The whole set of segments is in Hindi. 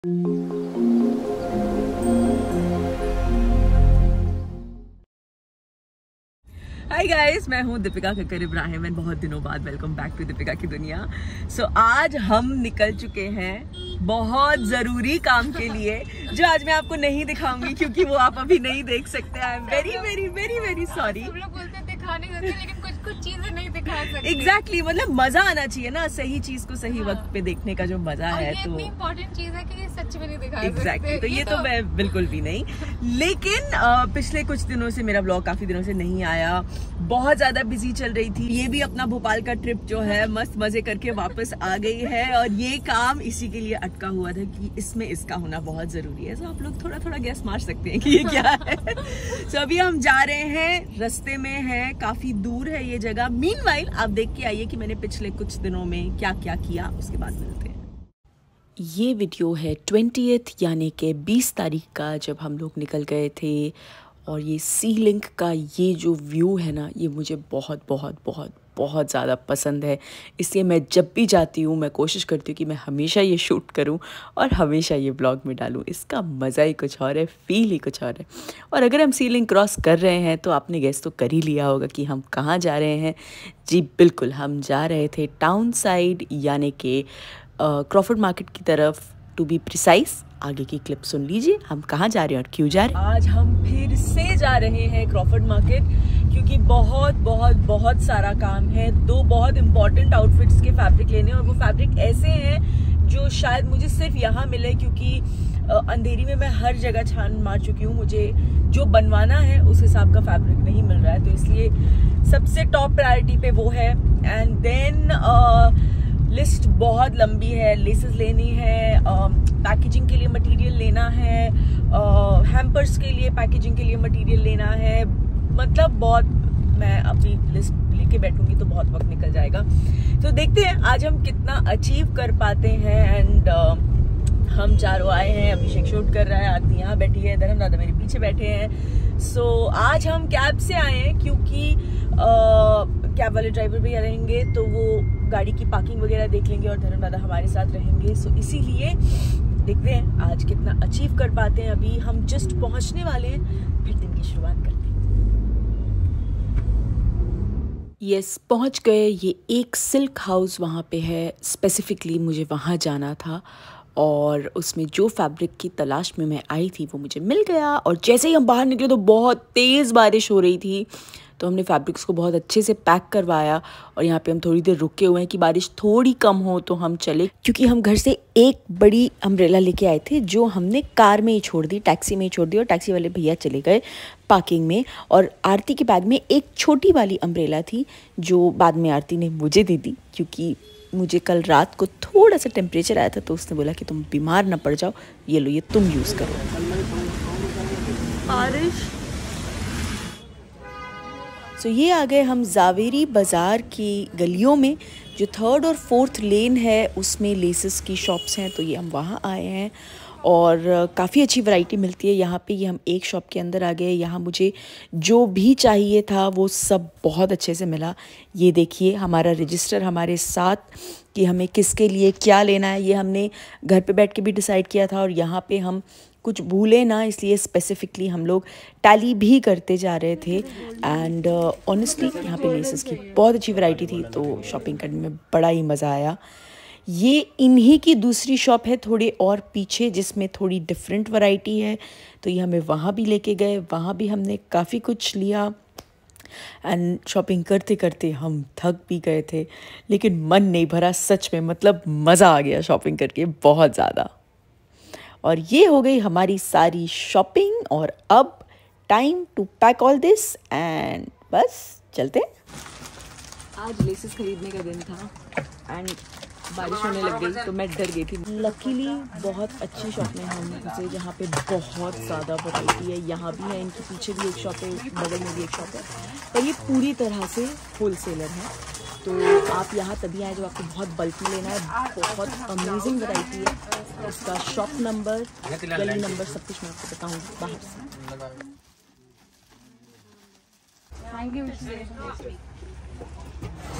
हाय गाइस, मैं हूँ दीपिका कक्कर इब्राहिम एंड बहुत दिनों बाद वेलकम बैक टू दीपिका की दुनिया। सो आज हम निकल चुके हैं बहुत ज़रूरी काम के लिए, जो आज मैं आपको नहीं दिखाऊंगी क्योंकि वो आप अभी नहीं देख सकते। I am very very very very sorry. हम लोग बोलते दिखाने को, लेकिन कुछ चीजें नहीं दिखा सकते। एग्जैक्टली, मतलब मजा आना चाहिए ना, सही चीज को सही वक्त पे देखने का जो मजा है। तो ये इम्पोर्टेंट चीज है कि ये सच में नहीं दिखा सकते। तो ये तो मैं बिल्कुल भी नहीं। लेकिन पिछले कुछ दिनों से मेरा ब्लॉग काफी दिनों से नहीं आया, बहुत ज्यादा बिजी चल रही थी। ये भी अपना भोपाल का ट्रिप जो है मस्त मजे करके वापस आ गई है, और ये काम इसी के लिए अटका हुआ था कि इसमें इसका होना बहुत जरूरी है। तो आप लोग थोड़ा थोड़ा गैस मार सकते हैं कि ये क्या है। तो अभी हम जा रहे हैं, रास्ते में है, काफी दूर है ये जगह। मीनवाइल आप देख के आइए कि मैंने पिछले कुछ दिनों में क्या क्या किया, उसके बाद मिलते हैं। ये वीडियो है 20th यानी कि 20 तारीख का, जब हम लोग निकल गए थे। और ये सी लिंक का ये जो व्यू है ना, ये मुझे बहुत बहुत बहुत बहुत ज़्यादा पसंद है। इसलिए मैं जब भी जाती हूँ मैं कोशिश करती हूँ कि मैं हमेशा ये शूट करूँ और हमेशा ये ब्लॉग में डालूँ। इसका मज़ा ही कुछ और है, फील ही कुछ और है। और अगर हम सी लिंक क्रॉस कर रहे हैं तो आपने गेस तो कर ही लिया होगा कि हम कहाँ जा रहे हैं। जी बिल्कुल, हम जा रहे थे टाउन साइड यानी कि क्रॉफर्ड मार्केट की तरफ, टू बी प्रिसाइज। आगे की क्लिप सुन लीजिए, हम कहाँ जा रहे हैं और क्यों जा रहे हैं। आज हम फिर से जा रहे हैं क्रॉफर्ड मार्केट, क्योंकि बहुत बहुत बहुत सारा काम है। दो बहुत इंपॉर्टेंट आउटफिट्स के फैब्रिक लेने, और वो फैब्रिक ऐसे हैं जो शायद मुझे सिर्फ यहाँ मिले, क्योंकि अंधेरी में मैं हर जगह छान मार चुकी हूँ। मुझे जो बनवाना है उस हिसाब का फैब्रिक नहीं मिल रहा है, तो इसलिए सबसे टॉप प्रायोरिटी पे वो है। एंड देन लिस्ट बहुत लंबी है, लेसेस लेनी है, पैकेजिंग के लिए मटेरियल लेना है, हैम्पर्स के लिए पैकेजिंग के लिए मटेरियल लेना है। मतलब बहुत, मैं अपनी लिस्ट लेके बैठूंगी तो बहुत वक्त निकल जाएगा। तो देखते हैं आज हम कितना अचीव कर पाते हैं। एंड हम चारों आए हैं, अभिषेक शूट कर रहा है, आरती यहाँ बैठी है, धर्म दादा मेरे पीछे बैठे हैं। सो आज हम कैब से आए हैं, क्योंकि कैब वाले ड्राइवर भैया रहेंगे तो वो गाड़ी की पार्किंग वगैरह देख लेंगे, और धर्म दादा हमारे साथ रहेंगे। सो इसीलिए देखते हैं आज कितना अचीव कर पाते हैं। अभी हम जस्ट पहुंचने वाले हैं, फिर दिन की शुरुआत करते हैं। यस, पहुंच गए। ये एक सिल्क हाउस वहाँ पे है, स्पेसिफिकली मुझे वहाँ जाना था, और उसमें जो फैब्रिक की तलाश में मैं आई थी वो मुझे मिल गया। और जैसे ही हम बाहर निकले तो बहुत तेज़ बारिश हो रही थी, तो हमने फैब्रिक्स को बहुत अच्छे से पैक करवाया। और यहाँ पे हम थोड़ी देर रुके हुए हैं कि बारिश थोड़ी कम हो तो हम चले, क्योंकि हम घर से एक बड़ी अम्ब्रेला लेके आए थे जो हमने कार में ही छोड़ दी, टैक्सी में ही छोड़ दी, और टैक्सी वाले भैया चले गए पार्किंग में। और आरती के बैग में एक छोटी वाली अम्ब्रेला थी जो बाद में आरती ने मुझे दे दी, क्योंकि मुझे कल रात को थोड़ा सा टेम्परेचर आया था, तो उसने बोला कि तुम बीमार ना पड़ जाओ, ये लो, ये तुम यूज़ करो। बारिश। सो ये आ गए हम जावेरी बाज़ार की गलियों में, जो 3rd और 4th लेन है उसमें लेसेस की शॉप्स हैं, तो ये हम वहाँ आए हैं। और काफ़ी अच्छी वैरायटी मिलती है यहाँ पे। ये हम एक शॉप के अंदर आ गए, यहाँ मुझे जो भी चाहिए था वो सब बहुत अच्छे से मिला। ये देखिए हमारा रजिस्टर हमारे साथ कि हमें किसके लिए क्या लेना है, ये हमने घर पे बैठ के भी डिसाइड किया था। और यहाँ पे हम कुछ भूले ना, इसलिए स्पेसिफिकली हम लोग टैली भी करते जा रहे थे। एंड ऑनेस्टली यहाँ पे लेसेस की बहुत अच्छी वैरायटी थी, तो शॉपिंग करने में बड़ा ही मज़ा आया। ये इन्हीं की दूसरी शॉप है थोड़े और पीछे, जिसमें थोड़ी डिफरेंट वैरायटी है, तो ये हमें वहाँ भी लेके गए। वहाँ भी हमने काफ़ी कुछ लिया, एंड शॉपिंग करते करते हम थक भी गए थे, लेकिन मन नहीं भरा सच में। मतलब मज़ा आ गया शॉपिंग करके बहुत ज़्यादा। और ये हो गई हमारी सारी शॉपिंग, और अब time to pack all this and बस चलते हैं। आज लेसेस खरीदने का दिन था, एंड बारिश होने लग गई तो मैं डर गई थी। लकीली बहुत अच्छी शॉप में हम घुसे, जहाँ पे बहुत ज़्यादा वैरायटी है। यहाँ भी है, इनके पीछे भी एक शॉप है, बगल में भी एक शॉप है, पर ये पूरी तरह से होलसेलर है। तो आप यहाँ तभी आए जब आपको बहुत बल्क में लेना है। बहुत अमेजिंग वैरायटी है। इसका शॉप नंबर, गली नंबर, सब कुछ मैं आपको बताऊँगी बाहर से। Thank you.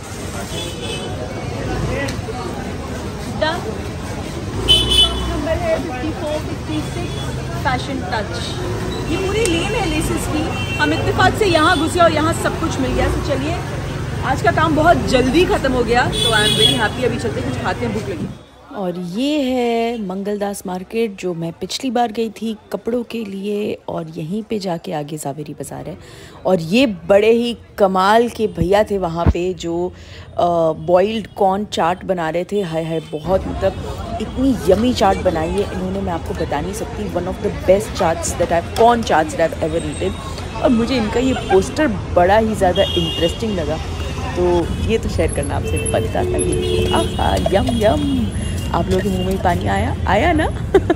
शॉप नंबर है है 54, 56 फैशन टच। ये पूरी लेन है लेसेस की। हम इत्तेफाक से यहाँ घुसे और यहाँ सब कुछ मिल गया। तो चलिए, आज का काम बहुत जल्दी खत्म हो गया, तो आई एम वेरी हैप्पी। अभी चलते कुछ खाते हैं, भूख लगी। और ये है मंगलदास मार्केट जो मैं पिछली बार गई थी कपड़ों के लिए, और यहीं पे जाके आगे ज़ावेरी बाज़ार है। और ये बड़े ही कमाल के भैया थे वहाँ पे जो बॉइल्ड कॉर्न चाट बना रहे थे। हाय हाय, बहुत मतलब इतनी यमी चाट बनाई है इन्होंने, मैं आपको बता नहीं सकती। One of the best chaats that I corn chaats that I ever eaten. और मुझे इनका ये पोस्टर बड़ा ही ज़्यादा इंटरेस्टिंग लगा, तो ये तो शेयर करना आपसे बनता था। ये आहा, यम यम। आप लोगों के मुंह में पानी आया ना?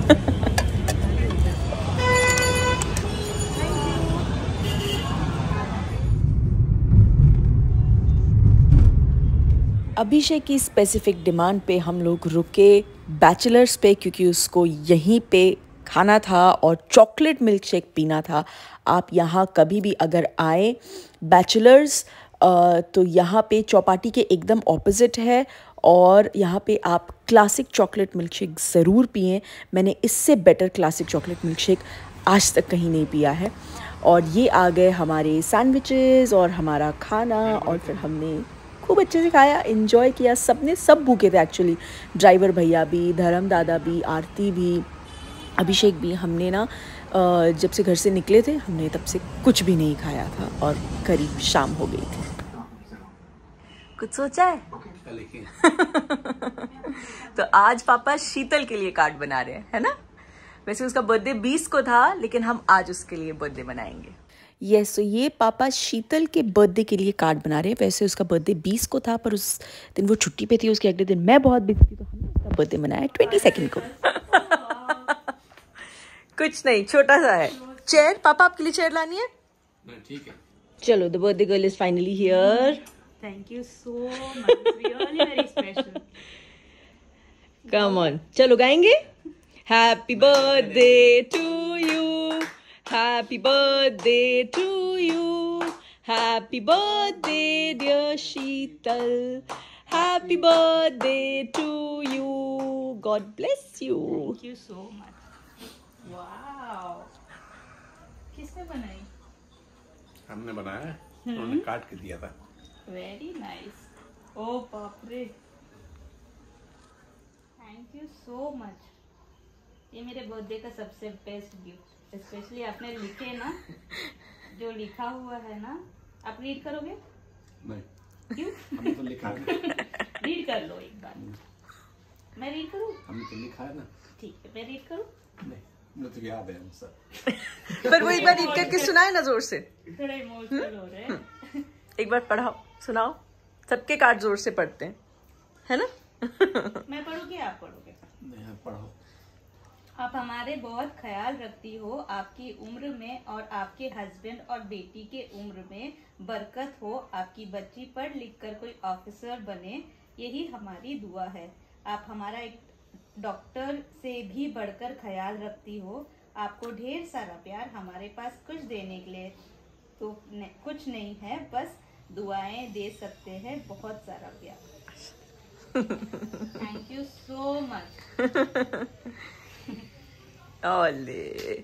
अभिषेक की स्पेसिफिक डिमांड पे हम लोग रुके बैचलर्स पे, क्योंकि उसको यहीं पे खाना था और चॉकलेट मिल्क शेक पीना था। आप यहाँ कभी भी अगर आए बैचलर्स, तो यहाँ पे चौपाटी के एकदम ऑपोजिट है, और यहाँ पे आप क्लासिक चॉकलेट मिल्क शेक ज़रूर पिएं। मैंने इससे better classic chocolate milk shake आज तक कहीं नहीं पिया है। और ये आ गए हमारे सैंडविचेस और हमारा खाना, और फिर हमने खूब अच्छे से खाया, एंजॉय किया। सब भूखे थे एक्चुअली, ड्राइवर भैया भी, धर्म दादा भी, आरती भी, अभिषेक भी। हमने ना जब से घर से निकले थे हमने तब से कुछ भी नहीं खाया था, और करीब शाम हो गई थी। कुछ सोचा है? तो आज पापा शीतल के लिए कार्ड बना रहे हैं, है ना? वैसे उसका बर्थडे 20 को था, लेकिन हम आज उसके लिए बर्थडे बनाएंगे। यस, तो ये पापा शीतल के बर्थडे के लिए कार्ड बना रहे हैं। वैसे उसका बर्थडे 20 को था, पर उस दिन वो छुट्टी पे थी, उसके अगले दिन मैं बहुत बिजी थी, तो हमने उसका बर्थडे मनाया 22 को। कुछ नहीं, छोटा सा है। चेयर, पापा आपके लिए चेयर लानी है? ठीक है। चलो, the birthday girl is finally here. Thank you so much. Really very special. Come on, चलो गाएंगे। Happy birthday to you, happy birthday to you, happy birthday dear Sheetal, happy birthday to you, God bless you. Thank you so much. Wow. किसने बनाई? हमने बनाया, उन्होंने काट के दिया था। Very nice. Oh बाप रे. Thank you so much. ये मेरे बर्थडे का सबसे बेस्ट गिफ्ट। स्पेशली आपने लिखे ना, जो लिखा हुआ है ना, आप रीड करोगे? नहीं। क्यों? हमने तो लिखा है। रीड कर लो एक बार। मैं रीड करूँ? हमने तो लिखा है ना। ठीक है, मैं रीड करूँ? नहीं, मुझे तो याद है हमसे। पर वो एक बार रीड करके सुनाए ना जोर से। थोड़ा इमोशनल हो रहे हैं। एक बार पढ़ाओ, सुनाओ। सबके कार्ड जोर से पढ़ते हैं, है ना? मैं पढ़ूंगी, आप पढ़ोगे? नहीं, पढ़ो। आप हमारे बहुत ख्याल रखती हो। आपकी उम्र में और आपके हस्बैंड और बेटी के उम्र में बरकत हो। आपकी बच्ची पढ़ लिख कर कोई ऑफिसर बने, यही हमारी दुआ है। आप हमारा एक डॉक्टर से भी बढ़कर ख्याल रखती हो। आपको ढेर सारा प्यार। हमारे पास कुछ देने के लिए तो कुछ नहीं है, बस दुआएं दे सकते हैं। बहुत सारा प्यार। Thank you so much. ओले,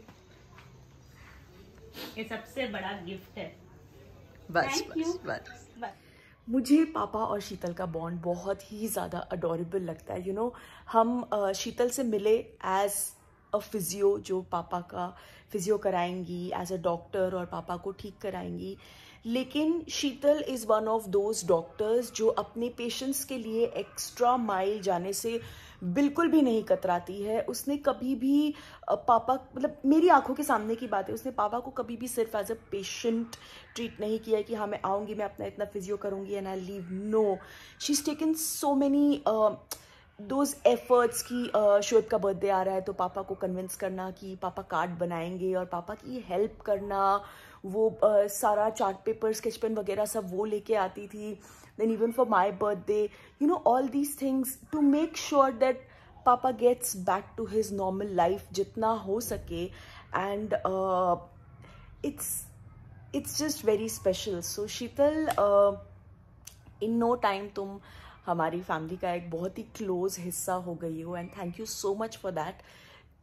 ये सबसे बड़ा गिफ्ट है। बस Thank बस you. बस। मुझे पापा और शीतल का बॉन्ड बहुत ही ज़्यादा अडोरेबल लगता है। हम शीतल से मिले एज अ फिजियो, जो पापा का फिजियो कराएंगी, एज अ डॉक्टर, और पापा को ठीक कराएंगी। लेकिन Sheetal is one of those doctors जो अपने पेशेंट्स के लिए एक्स्ट्रा माइल जाने से बिल्कुल भी नहीं कतराती है। उसने कभी भी पापा, मतलब मेरी आंखों के सामने की बात है, उसने पापा को कभी भी सिर्फ एज अ पेशेंट ट्रीट नहीं किया है कि हाँ मैं आऊँगी, मैं अपना इतना फिजियो करूँगी and I leave. No, she is taken so many those efforts की शोएब का बर्थडे आ रहा है तो पापा को कन्विंस करना कि पापा कार्ड बनाएंगे, और पापा की हेल्प करना। वो सारा चार्ट पेपर, स्केच पेन वगैरह सब वो लेके आती थी। Then even for my birthday, all these things to make sure that पापा gets back to his normal life जितना हो सके। And it's just very special. So Sheetal, in no time तुम हमारी फैमिली का एक बहुत ही क्लोज हिस्सा हो गई हो, and thank you so much for that.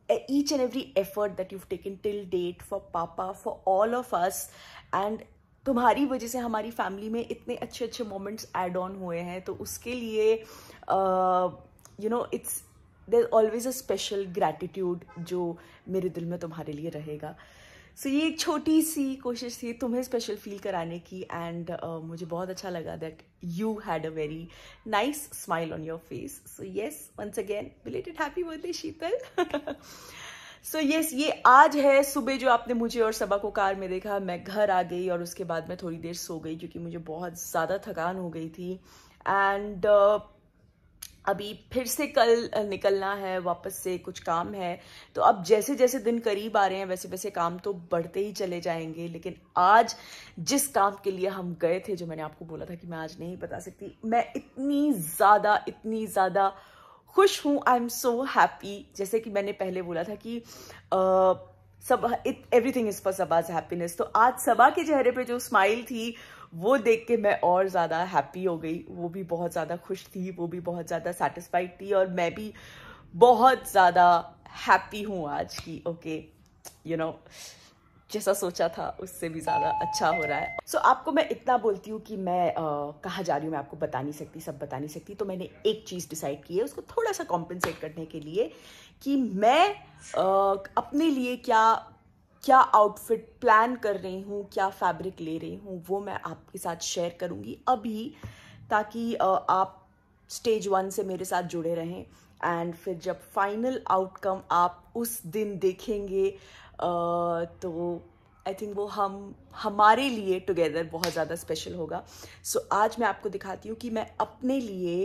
each and every effort that you've taken till date for Papa, for all of us, and तुम्हारी वजह से हमारी फैमिली में इतने अच्छे अच्छे मोमेंट्स ऐड ऑन हुए हैं, तो उसके लिए you know it's there always a special gratitude जो मेरे दिल में तुम्हारे लिए रहेगा. सो ये एक छोटी सी कोशिश थी तुम्हें स्पेशल फील कराने की, एंड मुझे बहुत अच्छा लगा that you had a very nice smile on your face. So yes, once again belated happy birthday Sheetal. So yes, ये आज है. सुबह जो आपने मुझे और सबा को कार में देखा, मैं घर आ गई और उसके बाद मैं थोड़ी देर सो गई क्योंकि मुझे बहुत ज़्यादा थकान हो गई थी. एंड अभी फिर से कल निकलना है, वापस से कुछ काम है. तो अब जैसे जैसे दिन करीब आ रहे हैं वैसे वैसे काम तो बढ़ते ही चले जाएंगे. लेकिन आज जिस काम के लिए हम गए थे, जो मैंने आपको बोला था कि मैं आज नहीं बता सकती, मैं इतनी ज़्यादा खुश हूँ. I am so happy. जैसे कि मैंने पहले बोला था कि सब everything is for Saba's happiness. तो आज सबा के चेहरे पे जो स्माइल थी वो देख के मैं और ज़्यादा हैप्पी हो गई. वो भी बहुत ज़्यादा खुश थी, वो भी बहुत ज़्यादा सेटिस्फाइड थी, और मैं भी बहुत ज़्यादा हैप्पी हूँ आज की. ओके, यू नो, जैसा सोचा था उससे भी ज़्यादा अच्छा हो रहा है. सो आपको मैं इतना बोलती हूँ कि मैं कहाँ जा रही हूँ मैं आपको बता नहीं सकती, सब बता नहीं सकती. तो मैंने एक चीज़ डिसाइड की है, उसको थोड़ा सा कॉम्पेंसेट करने के लिए, कि मैं अपने लिए क्या आउटफिट प्लान कर रही हूँ, क्या फैब्रिक ले रही हूँ, वो मैं आपके साथ शेयर करूँगी अभी, ताकि आप स्टेज 1 से मेरे साथ जुड़े रहें. एंड फिर जब फाइनल आउटकम आप उस दिन देखेंगे तो आई थिंक वो हमारे लिए टुगेदर बहुत ज़्यादा स्पेशल होगा. सो आज मैं आपको दिखाती हूँ कि मैं अपने लिए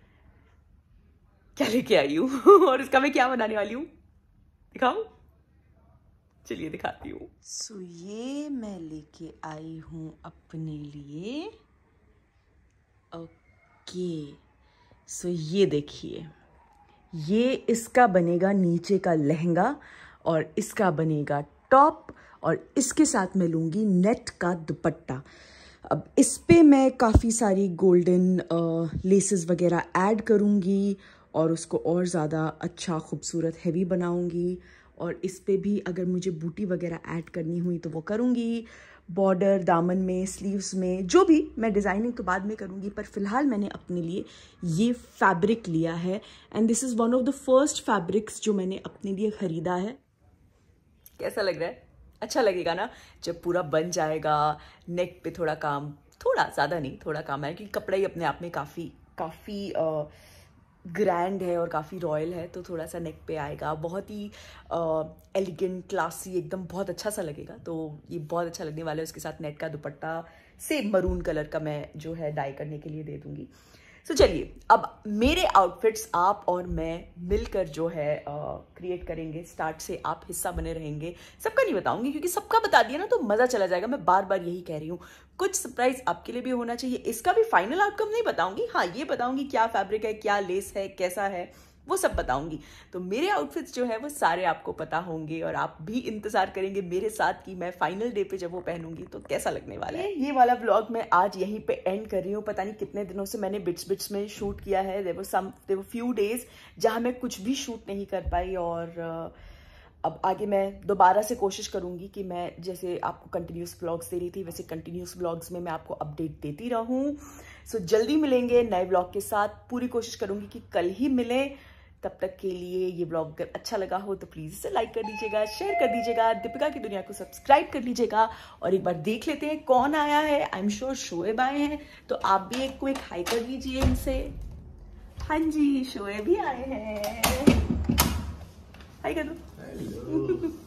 क्या लेके आई हूँ और इसका मैं क्या बनाने वाली हूँ. दिखाऊं? चलिए दिखाती हूँ. सो ये मैं लेके आई हूँ अपने लिए. ओके, सो ये देखिए, ये इसका बनेगा नीचे का लहंगा और इसका बनेगा टॉप, और इसके साथ मैं लूँगी नेट का दुपट्टा. अब इस पे मैं काफ़ी सारी गोल्डन लेसेस वगैरह ऐड करूँगी और उसको और ज़्यादा अच्छा खूबसूरत हैवी बनाऊँगी. और इस पे भी अगर मुझे बूटी वगैरह ऐड करनी हुई तो वो करूँगी. बॉर्डर दामन में, स्लीव्स में, जो भी मैं डिज़ाइनिंग तो बाद में करूँगी. पर फिलहाल मैंने अपने लिए ये फैब्रिक लिया है, and this is one of the first fabrics जो मैंने अपने लिए ख़रीदा है. कैसा लग रहा है? अच्छा लगेगा ना जब पूरा बन जाएगा. नेक पे थोड़ा काम, थोड़ा ज़्यादा नहीं, थोड़ा काम है क्योंकि कपड़ा ही अपने आप में काफ़ी ग्रैंड है और काफ़ी रॉयल है. तो थोड़ा सा नेक पे आएगा, बहुत ही एलिगेंट, क्लासी, एकदम बहुत अच्छा सा लगेगा. तो ये बहुत अच्छा लगने वाला है. उसके साथ नेट का दुपट्टा सेम मरून कलर का मैं जो है डाई करने के लिए दे दूँगी. तो चलिए, अब मेरे आउटफिट्स आप और मैं मिलकर जो है क्रिएट करेंगे. स्टार्ट से आप हिस्सा बने रहेंगे. सबका नहीं बताऊंगी क्योंकि सबका बता दिया ना तो मज़ा चला जाएगा. मैं बार बार यही कह रही हूँ, कुछ सरप्राइज आपके लिए भी होना चाहिए. इसका भी फाइनल आउटकम नहीं बताऊंगी, हाँ ये बताऊंगी क्या फैब्रिक है, क्या लेस है, कैसा है, वो सब बताऊंगी. तो मेरे आउटफिट्स जो है वो सारे आपको पता होंगे और आप भी इंतजार करेंगे मेरे साथ कि मैं फाइनल डे पे जब वो पहनूंगी तो कैसा लगने वाला है. ये वाला व्लॉग मैं आज यहीं पे एंड कर रही हूँ. पता नहीं कितने दिनों से मैंने बिट्स में शूट किया है. देयर वर फ्यू डेज जहाँ मैं कुछ भी शूट नहीं कर पाई. और अब आगे मैं दोबारा से कोशिश करूँगी कि मैं जैसे आपको कंटिन्यूस व्लॉग्स दे रही थी वैसे कंटिन्यूस व्लॉग्स में मैं आपको अपडेट देती रहूँ. सो जल्दी मिलेंगे नए व्लॉग के साथ. पूरी कोशिश करूँगी कि कल ही मिलें. तब तक के लिए ये ब्लॉग अगर अच्छा लगा हो तो प्लीज़ इसे लाइक कर दीजिएगा, शेयर कर दीजिएगा, दीपिका की दुनिया को सब्सक्राइब कर लीजिएगा. और एक बार देख लेते हैं कौन आया है. आई एम श्योर शोएब आए हैं, तो आप भी एक क्विक हाई कर दीजिए इनसे. हाँ जी, शोएब भी आए हैं. हाई कर दो.